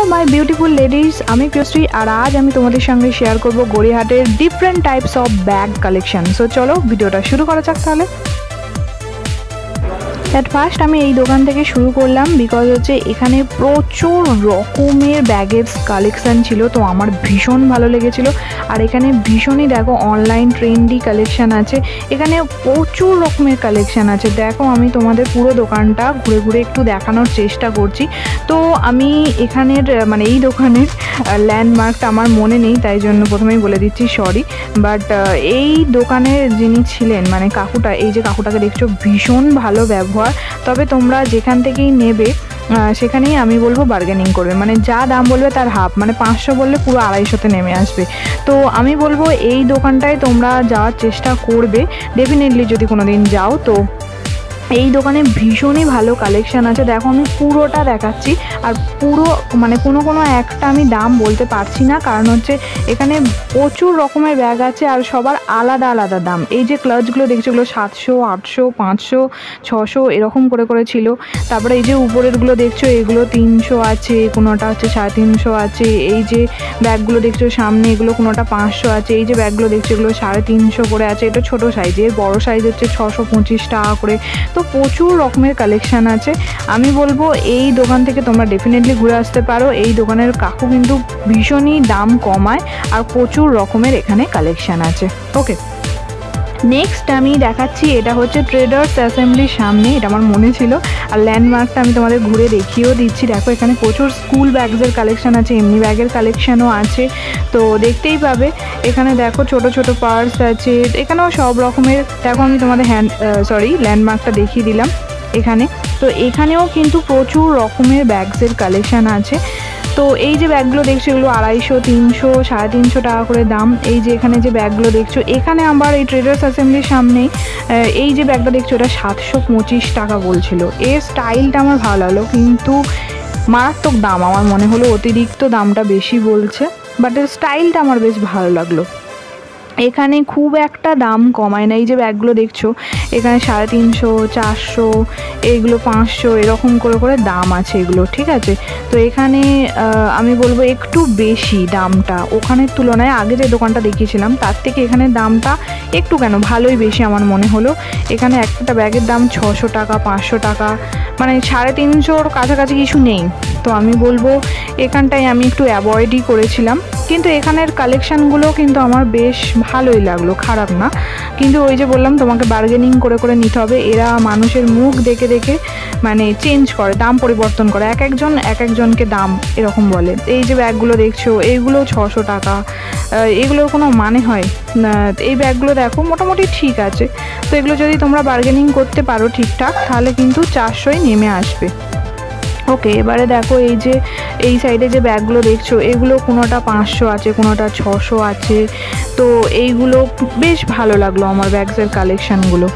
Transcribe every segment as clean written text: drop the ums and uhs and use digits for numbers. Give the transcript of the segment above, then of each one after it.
My beautiful ladies आमी प्रियश्री और आज आमी तोमादेर संगे शेयर करब गड़ियाहाटेर different types of bag collection. So चलो भिडियोटा शुरू करा जाक ताहले। एट फार्स्ट आमी এই দোকান থেকে শুরু করলাম বিকজ হচ্ছে এখানে প্রচুর রকমের ব্যাগের কালেকশন ছিল, তো আমার ভীষণ ভালো লেগেছিল। আর এখানে ভীষণই দেখো অনলাইন ট্রেন্ডি কালেকশন আছে, এখানে প্রচুর রকমের কালেকশন আছে। দেখো আমি তোমাদের পুরো দোকানটা ঘুরে ঘুরে একটু দেখানোর চেষ্টা করছি। তো আমি এখানের মানে এই দোকানের ল্যান্ডমার্কটা আমার মনে নেই, তাই জন্য প্রথমেই বলে দিচ্ছি সরি। বাট এই দোকানের যিনি ছিলেন মানে কাকুটা, এই যে কাকুটাকে দেখছো ভীষণ ভালো ব্যবহার। তবে তোমরা যেখান থেকেই নেবে সেখানেই আমি বলবো বার্গেনিং করবে, মানে যা দাম বলবে তার হাফ, মানে 500 বললে পুরো 250-তে নেমে আসবে। তো আমি বলবো এই দোকানটায় তোমরা যাওয়ার চেষ্টা করবে ডেফিনেটলি যদি কোনো দিন যাও। তো এই দোকানে ভীষণই ভালো কালেকশান আছে। দেখো আমি পুরোটা দেখাচ্ছি, আর পুরো মানে কোনো একটা আমি দাম বলতে পারছি না, কারণ হচ্ছে এখানে প্রচুর রকমের ব্যাগ আছে আর সবার আলাদা আলাদা দাম। এই যে ক্লাচগুলো দেখছো এগুলো 700, 800, 500, 600 এরকম করে ছিল। তারপরে এই যে উপরেরগুলো দেখছো এগুলো 300 আছে, কোনোটা হচ্ছে 350 আছে। এই যে ব্যাগগুলো দেখছো সামনে এগুলো কোনোটা 500 আছে। এই যে ব্যাগগুলো দেখছো এগুলো 350 করে আছে। এটা ছোটো সাইজের, বড়ো সাইজ হচ্ছে 625 টাকা করে। তো প্রচুর রকমের কালেকশান আছে। আমি বলবো এই দোকান থেকে তোমরা ডেফিনেটলি ঘুরে আসতে পারো। এই দোকানের কাকু কিন্তু ভীষণই দাম কমায় আর প্রচুর রকমের এখানে কালেকশান আছে। ওকে, নেক্সট আমি দেখাচ্ছি, এটা হচ্ছে ট্রেডার্স অ্যাসেম্বলির সামনে, এটা আমার মনে ছিল। আর ল্যান্ডমার্কটা আমি তোমাদের ঘুরে দেখিয়েও দিচ্ছি। দেখো এখানে প্রচুর স্কুল ব্যাগসের কালেকশান আছে, এমনি ব্যাগের কালেকশানও আছে, তো দেখতেই পাবে। এখানে দেখো ছোট ছোট পার্স আছে, এখানেও সব রকমের। দেখো আমি তোমাদের ল্যান্ডমার্কটা দেখিয়ে দিলাম এখানে। তো এখানেও কিন্তু প্রচুর রকমের ব্যাগসের কালেকশান আছে। তো এই যে ব্যাগগুলো দেখছো এগুলো 250, 300, 350 টাকা করে দাম। এই যে এখানে যে ব্যাগগুলো দেখছো, এখানে আবার এই ট্রেডার্স অ্যাসেম্বলির সামনেই এই যে ব্যাগটা দেখছো এটা 725 টাকা বলছিল। এর স্টাইলটা আমার ভালো লাগলো, কিন্তু মারাত্মক দাম আমার মনে হলো, অতিরিক্ত দামটা বেশি বলছে, বাট এর স্টাইলটা আমার বেশ ভালো লাগলো। এখানে খুব একটা দাম কমায় না। এই যে ব্যাগগুলো দেখছো এখানে 350, 400, এইগুলো 500 এরকম করে দাম আছে এগুলো, ঠিক আছে। তো এখানে আমি বলবো একটু বেশি দামটা ওখানের তুলনায়। আগে যে দোকানটা দেখিয়েছিলাম তার থেকে এখানে দামটা একটু কেন ভালোই বেশি আমার মনে হলো। এখানে একটা ব্যাগের দাম 600 টাকা, 500 টাকা, মানে 350-র কাছাকাছি কিছু নেই। তো আমি বলবো এখানটায় আমি একটু অ্যাভয়েডই করেছিলাম, কিন্তু এখানের কালেকশানগুলো কিন্তু আমার বেশ ভালোই লাগলো, খারাপ না। কিন্তু ওই যে বললাম তোমাকে বার্গেনিং করে নিতে হবে। এরা মানুষের মুখ দেখে মানে চেঞ্জ করে, দাম পরিবর্তন করে, এক একজনকে দাম এরকম বলে। এই যে ব্যাগগুলো দেখছো এইগুলো 600 টাকা, এগুলোর কোনো মানে হয় না। এই ব্যাগগুলো দেখো মোটামুটি ঠিক আছে। তো এগুলো যদি তোমরা বার্গেনিং করতে পারো ঠিকঠাক তাহলে কিন্তু 400-ই নেমে আসবে। ওকে, এবারে দেখো এই যে এই সাইডে যে ব্যাগগুলো দেখছো এগুলো কোনোটা 500 আছে, কোনোটা 600 আছে। তো এইগুলো বেশ ভালো লাগলো আমার ব্যাগসের কালেকশানগুলো।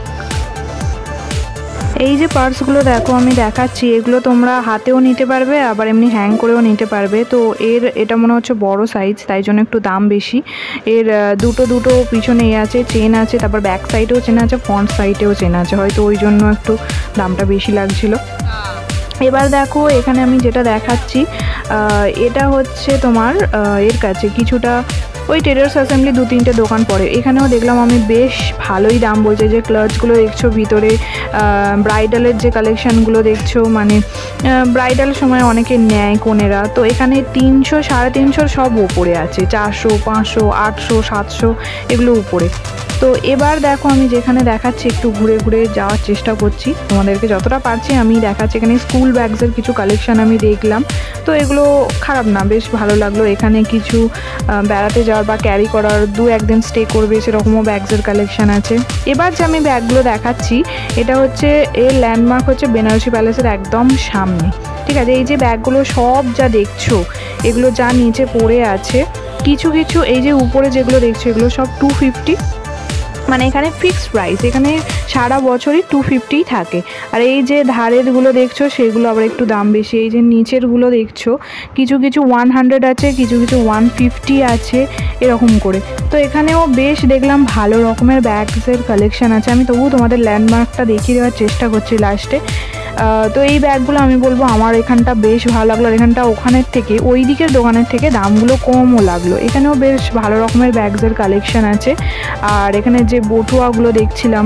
এই যে পার্সগুলো দেখো আমি দেখাচ্ছি, এগুলো তোমরা হাতেও নিতে পারবে আবার এমনি হ্যাং করেও নিতে পারবে। তো এটা মনে হচ্ছে বড় সাইজ, তাই জন্য একটু দাম বেশি। এর দুটো পিছনে আছে, চেন আছে, তারপর ব্যাক সাইডেও চেন আছে, ফ্রন্ট সাইডেও চেন আছে, হয়তো ওই জন্য একটু দামটা বেশি লাগছিল। এবার দেখো এখানে আমি যেটা দেখাচ্ছি এটা হচ্ছে তোমার এর কাছে কিছুটা ওই ট্রেডার্স অ্যাসেম্বলি 2-3টে দোকান পড়ে। এখানেও দেখলাম আমি বেশ ভালোই দাম বলছে। যে ক্লাচগুলো দেখছো ভিতরে, ব্রাইডালের যে কালেকশানগুলো দেখছো, মানে ব্রাইডাল সময় অনেকে নেয় কোনেরা, তো এখানে 300, 350 সব উপরে আছে, 400, 500, 800, 700 এগুলো উপরে। তো এবার দেখো আমি যেখানে দেখাচ্ছি একটু ঘুরে যাওয়ার চেষ্টা করছি, তোমাদেরকে যতটা পারছি আমি দেখাচ্ছি। এখানে স্কুল ব্যাগসের কিছু কালেকশান আমি দেখলাম, তো এগুলো খারাপ না, বেশ ভালো লাগলো। এখানে কিছু বেড়াতে যাওয়ার বা ক্যারি করার 2-1 দিন স্টে করবে সেরকমও ব্যাগসের কালেকশান আছে। এবার যে আমি ব্যাগগুলো দেখাচ্ছি এটা হচ্ছে এর ল্যান্ডমার্ক হচ্ছে বেনারসি প্যালেসের একদম সামনে, ঠিক আছে। এই যে ব্যাগগুলো সব যা দেখছো এগুলো যা নিচে পড়ে আছে, কিছু এই যে উপরে যেগুলো দেখছো এগুলো সব 250, মানে এখানে ফিক্সড প্রাইস, এখানে সারা বছরই 250 থাকে। আর এই যে ধারেরগুলো দেখছো সেগুলো আবার একটু দাম বেশি। এই যে নিচেরগুলো দেখছো কিছু 100 আছে, কিছু 150 আছে এরকম করে। তো এখানেও বেশ দেখলাম ভালো রকমের ব্যাগসের কালেকশান আছে। আমি তবুও তোমাদের ল্যান্ডমার্কটা দেখিয়ে দেওয়ার চেষ্টা করছি লাস্টে। তো এই ব্যাগগুলো আমি বলবো আমার এখানটা বেশ ভালো লাগলো, আর এখানটা ওখানের থেকে ওই দিকের দোকানের থেকে দামগুলো কমও লাগলো। এখানেও বেশ ভালো রকমের ব্যাগসের কালেকশন আছে। আর এখানে যে বটুয়াগুলো দেখছিলাম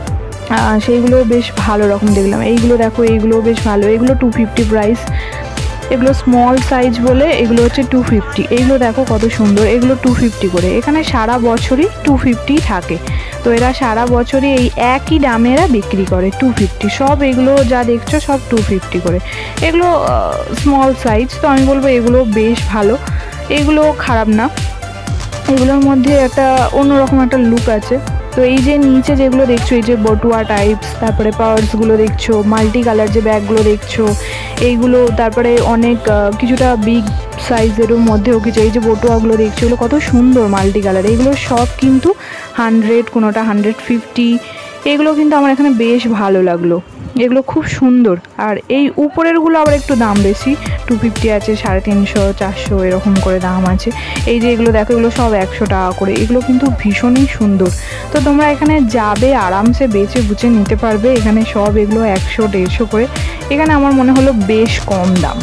সেইগুলো বেশ ভালো রকম দেখলাম। এইগুলো দেখো, এইগুলো বেশ ভালো, এগুলো 250 প্রাইস। এগুলো স্মল সাইজ বলে এগুলো হচ্ছে 250। এইগুলো দেখো কত সুন্দর, এগুলো 250 করে। এখানে সারা বছরই 250 থাকে, তো এরা সারা বছরই এই একই দামে এরা বিক্রি করে 250। সব এগুলো যা দেখছো সব 250 করে। এগুলো স্মল সাইজ, তো আমি বলবো এগুলো বেশ ভালো, এগুলো খারাপ না। এগুলোর মধ্যে একটা অন্যরকম একটা লুক আছে। তো এই যে নিচে যেগুলো দেখছো, এই যে বটুয়া টাইপস, তারপরে পার্সগুলো দেখছো, মাল্টি কালার যে ব্যাগগুলো দেখছো এইগুলো, তারপরে অনেক কিছুটা বিগ সাইজেরও মধ্যেও কিছু এই যে বটুয়াগুলো দেখছো, এগুলো কত সুন্দর মাল্টি কালার। এগুলো সব কিন্তু 100, কোনোটা 150। এগুলো কিন্তু আমার এখানে বেশ ভালো লাগলো, এগুলো খুব সুন্দর। আর এই উপরেরগুলো আবার একটু দাম বেশি, 250 আছে, 350, 400 এরকম করে দাম আছে। এই যে এগুলো দেখো, এগুলো সব 100 টাকা করে। এগুলো কিন্তু ভীষণই সুন্দর। তো তোমরা এখানে যাবে আরামসে বেছে বুঝে নিতে পারবে। এখানে সব এগুলো 100, 150 করে। এখানে আমার মনে হলো বেশ কম দাম।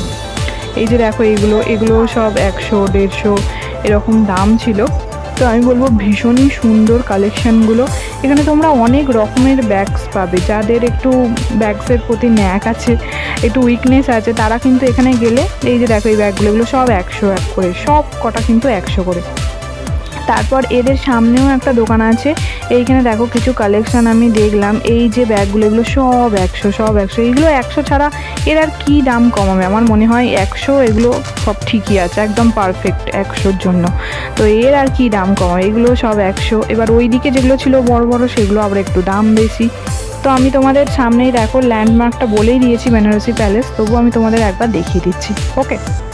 এই যে দেখো এইগুলো, এগুলো সব 100, 150 এরকম দাম ছিল। তো আমি বলবো ভীষণই সুন্দর কালেকশানগুলো। এখানে তোমরা অনেক রকমের ব্যাগস পাবে। যাদের একটু ব্যাগসের প্রতি ন্যাক আছে, একটু উইকনেস আছে, তারা কিন্তু এখানে গেলে এই যে দেখো এই ব্যাগগুলো, এগুলো সব 100 করে, সব কটা কিন্তু 100 করে। তারপর এদের সামনেও একটা দোকান আছে, এইখানে দেখো কিছু কালেকশান আমি দেখলাম। এই যে ব্যাগগুলো, এগুলো সব 100, সব 100। এইগুলো 100 ছাড়া এর আর কী দাম কমাবে? আমার মনে হয় 100, এগুলো সব ঠিকই আছে, একদম পারফেক্ট 100-র জন্য। তো এর আর কি দাম কমাবে? এগুলো সব 100। এবার ওই দিকে যেগুলো ছিল বড় বড়, সেগুলো আবার একটু দাম বেশি। তো আমি তোমাদের সামনেই দেখো ল্যান্ডমার্কটা বলেই দিয়েছি বেনারসি প্যালেস, তবুও আমি তোমাদের একবার দেখিয়ে দিচ্ছি। ওকে।